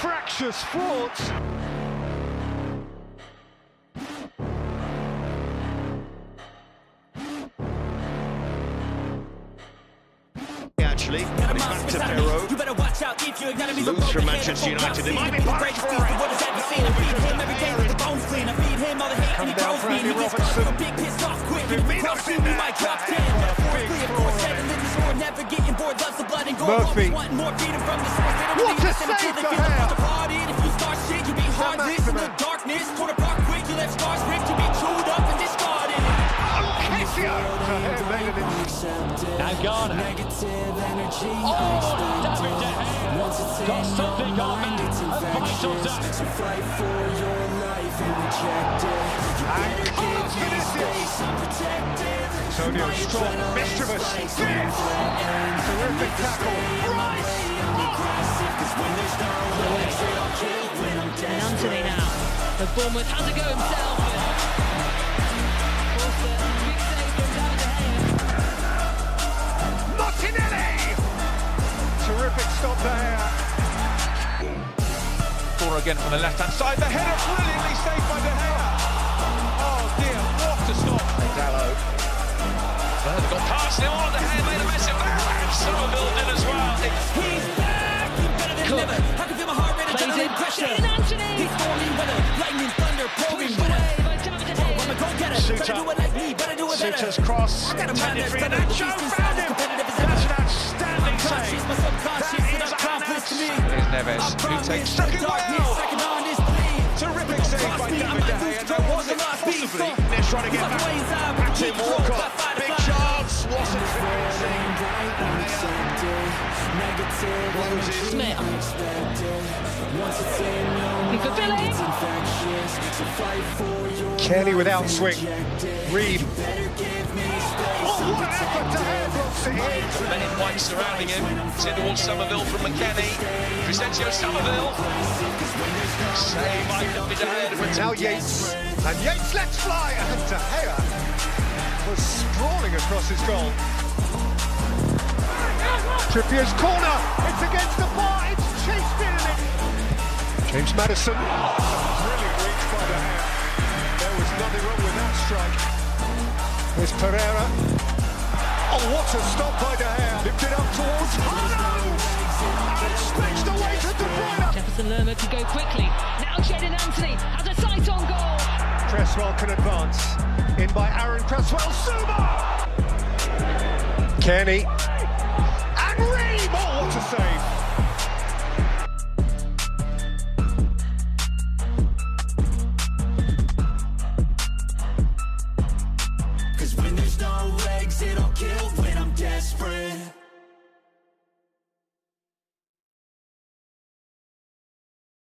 fractious frauds. Actually, and he's back to Perrault. You better watch out if you're gonna be Loose from Manchester United. They might be punished for it. What does that mean? I feed him every day with the bones clean. I feed him all the hate and he grows me. He gets caught from big pissed off quick. If we cross you, we might drop dead. Metaphorically, of course, settling the shore, never getting bored. Loves the blood and gore. Always wanting more, freedom from the source. They don't really listen to kids. They feel the first departed. If you start shit, you be heartless in the darkness. Torn apart quick, you left scars ripped. You be chewed up and discarded. Now Ghana. Oh, David De Gea got something on that. A vital touch. Antonio strong, mischievous, fierce, terrific tackle, Rice! And Anthony now. The Bournemouth has to go himself. Terrific stop there. Corner again from the left-hand side. The header brilliantly saved by De Gea. Oh dear, what a stop. Dallo. They've got past him on. De Gea made a mess of it. And Somerville did as well. He's back. He's better than ever. I can feel my heart rate. Plays in pressure. Anthony. He's falling weather. Lightning, thunder, pouring weather. I'm a go-getter. Better do it like me. Better do it better. Suter's cross. Intended for Nacho. Found him. That's an outstanding save. Here's Neves, who takes second well. Terrific save by David De Gea. There wasn't possibly near trying to get back. Back to Walcott. Big chance. Wasn't finishing. Smith. For Billy. Kenny without swing. Reed. Oh, what an effort! De Gea blocks it in. Men in white surrounding him. It's in towards Somerville from McKennie. Crescencio Somerville. Save by David De Gea. Now Yates. And Yates lets fly. And De Gea was sprawling across his goal. Trippier's corner. It's against the bar. It's chased in it. James Maddison. Brilliant reach by De Gea. There was nothing wrong with that strike. Here's Pereira. Oh, what a stop by De Gea. Lifted up towards Hano. And stretched away to De Bruyne. Jefferson Lerma could go quickly. Now Jadon Anthony has a sight on goal. Cresswell can advance. In by Aaron Cresswell. Zuma! Kenny. And Reem. Oh, what a save.